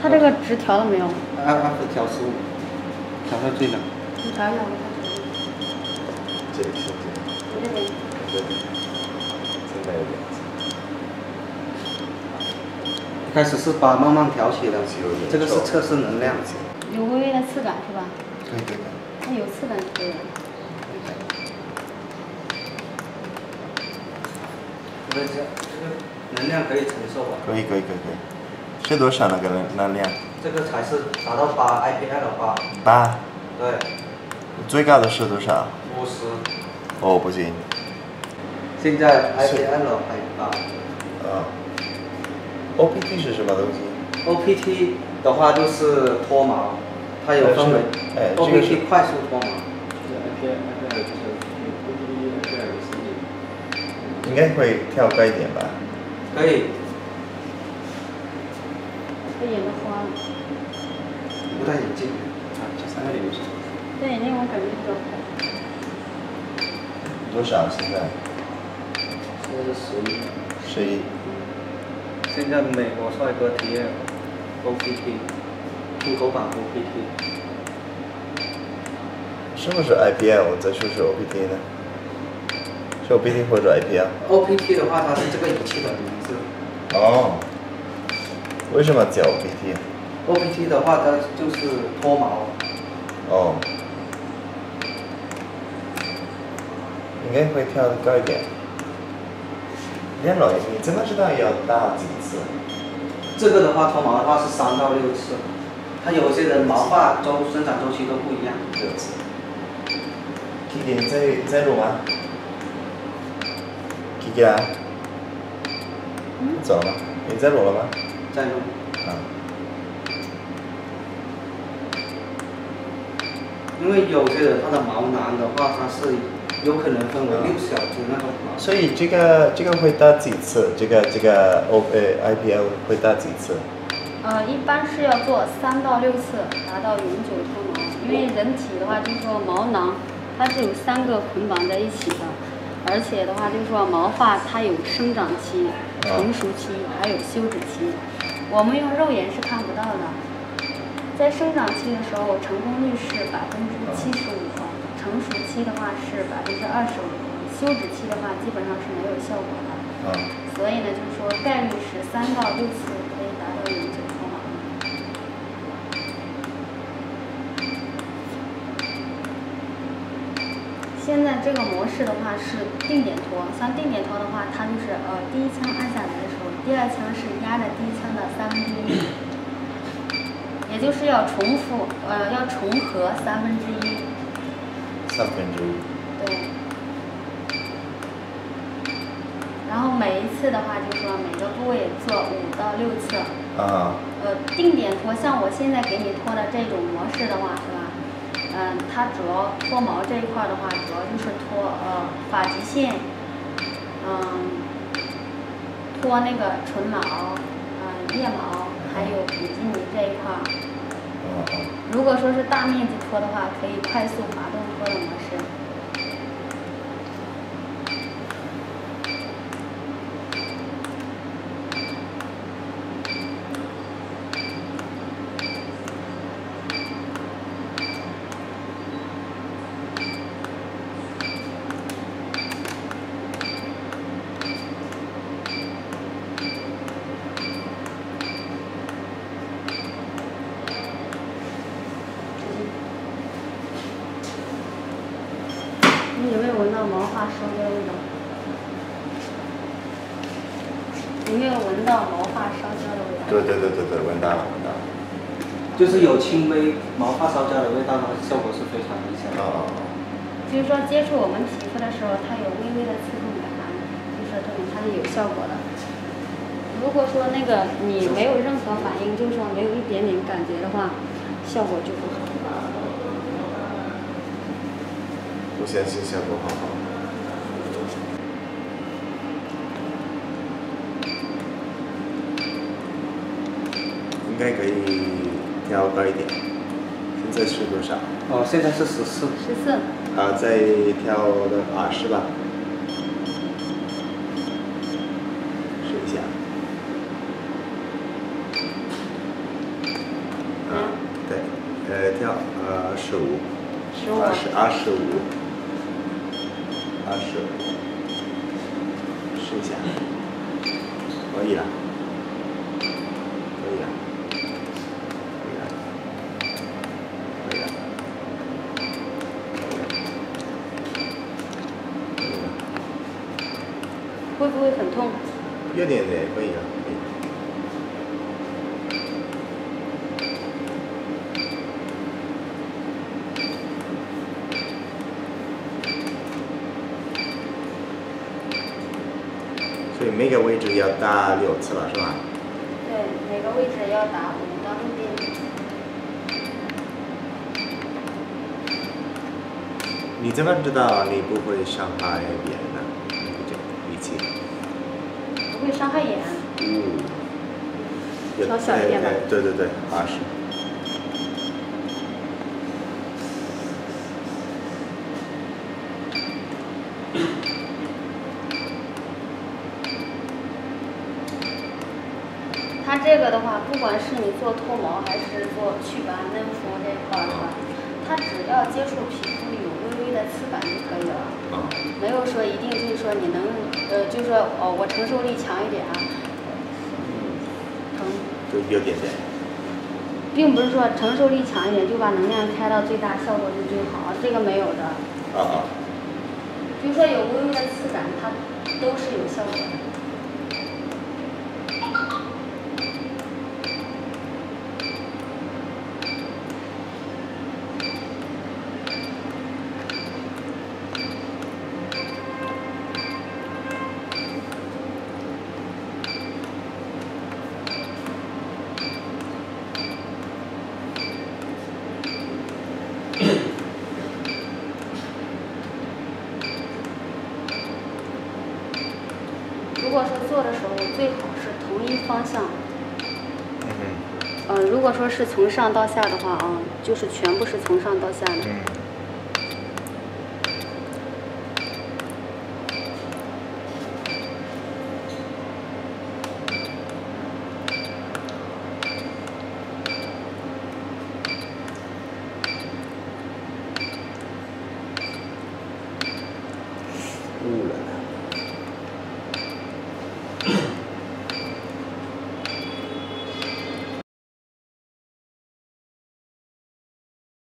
它这个值调了没有？ 按调15，调到最了。 你调一下， 这里是我这边。 对，现在有点。 一开始是把慢慢调起的，这个是测试能量。 有微微的刺感是吧？ 可以可以。 它有刺感就可以了。 这个能量可以承受吧？ 可以。是多少那个能量？ 这个才是达到8 IPL 8。 8。 对。 最高的是多少 50。 哦，不行。 现在 IPL 还8。 OPT 是什么东西 ？OPT 的话就是脱毛，它有分为 OPT 快速脱毛。 应该会跳快一点吧？ 可以。 这眼都花了。 不戴眼镜。这3个点是。 戴眼镜我感觉比较快。 多少现在？ 现在是11。 11。 现在美国帅哥 TL OPT 进口版 OPT。 什么是 IPL？ 再说说 OPT 呢？是 OPT 或者 IPL？ 的话，它是这个仪器的名字。 哦。为什么叫 OPT？ 的话，它就是脱毛。 哦。应该会跳得高一点。练了，你怎么知道要打几次？ 这个的话，脱毛的话是3到6次。它有些人毛发生长周期都不一样。 6次。Kiki， 你在录吗？Kiki 啊？走了吗？你在录了吗？ 在录。因为有些人他的毛囊的话，它是有可能分为6小支那种毛。 所以这个会打几次？这个IPL 会打几次？ 一般是要做3到6次，达到永久脱毛。因为人体的话，就是说毛囊它是有3个捆绑在一起的，而且的话就是说毛发它有生长期、成熟期，还有休止期。我们用肉眼是看不到的。在生长期的时候，成功率是75%，成熟期的话是25%，休止期的话基本上是没有效果的。所以呢，就是说概率是3到6次可以达到永久脱毛。现在这个模式的话是定点脱，像定点脱的话，它就是第一枪按下来的时候，第2枪是压着第1枪的1/3。也就是要重合1/3。 1/3。 对。然后每一次的话，就是说每个部位做5到6次。定点脱，像我现在给你脱的这种模式的话，是吧？它主要脱毛这一块的话，主要就是脱发际线，脱那个唇毛，腋毛，还有比基尼这一块。如果说是大面积脱的话，可以快速滑动脱的模式。你有没有闻到毛发烧焦的味道？有没有闻到毛发烧焦的味道？ 对，闻到了。 就是有轻微毛发烧焦的味道的话，效果是非常明显的。 就是说接触我们皮肤的时候，它有微微的刺痛感，就是说证明它是有效果的。如果说那个你没有任何反应，就是说没有一点点感觉的话，效果就不好。 我相信效果好。应该可以调高一点。现在是多少？ 现在是14。 14。 再调到20吧。试一下。 15， 25，试一下，可以了，可以了，可以了，可以了，可以了， 会不会很痛？ 有点点，可以了，可以了。所以每个位置要打6次了，是吧？ 对，每个位置要打5到6遍。 你怎么知道你不会伤害别人呢？这力气。 不会伤害眼。调小一点吧。 对对对，20。 它这个的话，不管是你做脱毛还是做祛斑嫩肤这一块儿的话，它只要接触皮肤有微微的刺感就可以了。没有说一定就是说你能，就是说我承受力强一点啊。 就有点点。 并不是说承受力强一点就把能量开到最大，效果就最好，这个没有的。就是说有微微的刺感，它都是有效果的。如果说做的时候，最好是同一方向。如果说是从上到下的话啊，就是全部是从上到下的。